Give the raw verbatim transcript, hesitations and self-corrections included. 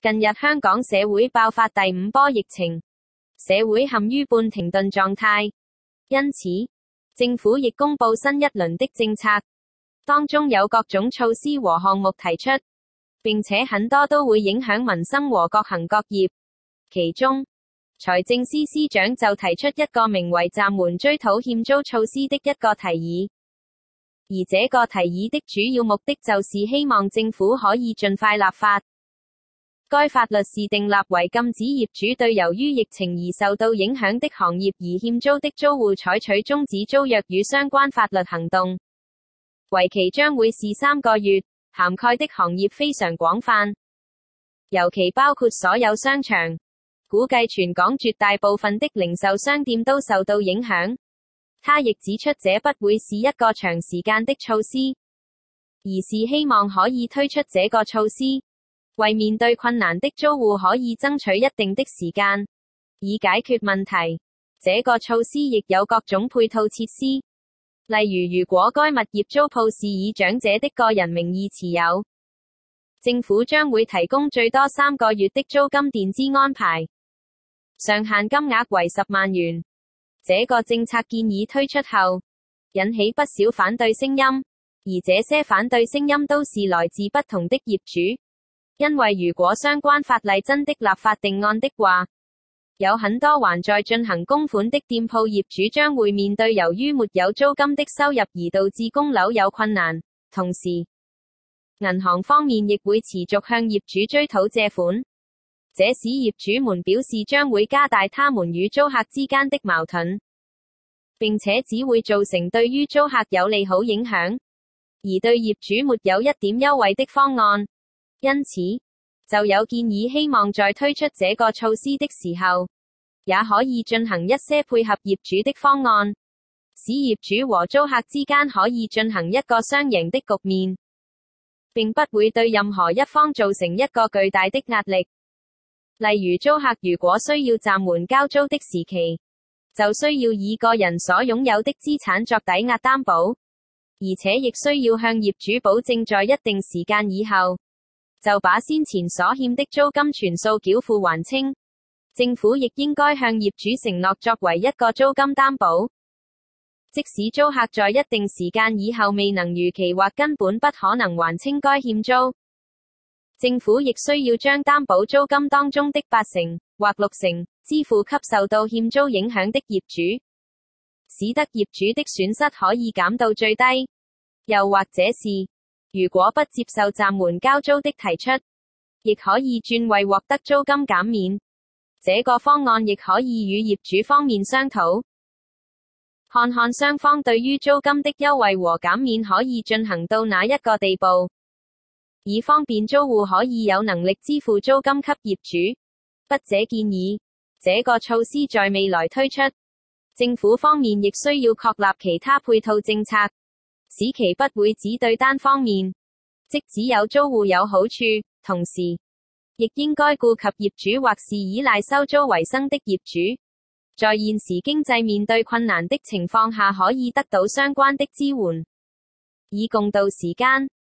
近日香港社會爆發第五波疫情，社會陷於半停頓狀態，因此，政府亦公布新一輪的政策，當中有各種措施和項目提出，並且很多都會影響民生和各行各業。其中，財政司司長就提出一個名為暫緩追討欠租措施的一個提議，而這個提議的主要目的就是希望政府可以盡快立法。該法律是訂立為禁止業主對由於疫情而受到影響的行業而欠租的租戶採取終止租約與相關法律行動，為期將會是三個月，涵蓋的行業非常廣泛，尤其包括所有商場，估計全港絕大部分的零售商店都受到影響。他亦指出這不會是一個長時間的措施，而是希望可以推出這個措施，為面對困難的租戶可以爭取一定的時間，以解決問題。這個措施亦有各種配套設施，例如如果該物業租鋪是以長者的個人名義持有，政府將會提供最多三個月的租金墊資安排，上限金額為十萬元。這個政策建議推出後，引起不少反對聲音，而這些反對聲音都是來自不同的業主。因為如果相關法例真的立法定案的話，有很多還在進行供款的店鋪業主將會面對由於沒有租金的收入而導致供樓有困難，同時，銀行方面亦會持續向業主追討借款，這使業主們表示將會加大他們與租客之間的矛盾，並且只會造成對於租客有利好影響，而對業主沒有一點優惠的方案。因此，就有建議希望在推出這個措施的時候，也可以進行一些配合業主的方案，使業主和租客之間可以進行一個雙贏的局面，並不會對任何一方造成一個巨大的壓力。例如租客如果需要暫緩交租的時期，就需要以個人所擁有的資產作抵押擔保，而且亦需要向業主保證在一定時間以後，就把先前所欠的租金全數繳付還清。政府亦應該向業主承諾作為一個租金擔保，即使租客在一定時間以後未能如期或根本不可能還清該欠租，政府亦需要將擔保租金當中的八成或六成支付給受到欠租影響的業主，使得業主的損失可以減到最低。又或者是如果不接受暫緩交租的提出，亦可以轉為獲得租金減免。這個方案亦可以與業主方面商討，看看雙方對於租金的優惠和減免可以進行到哪一個地步，以方便租戶可以有能力支付租金給業主。筆者建議，這個措施在未來推出，政府方面亦需要確立其他配套政策，使其不會只對單方面，即只有租戶有好處，同時亦應該顧及業主或是依賴收租為生的業主，在現時經濟面對困難的情況下可以得到相關的支援，以共度時間。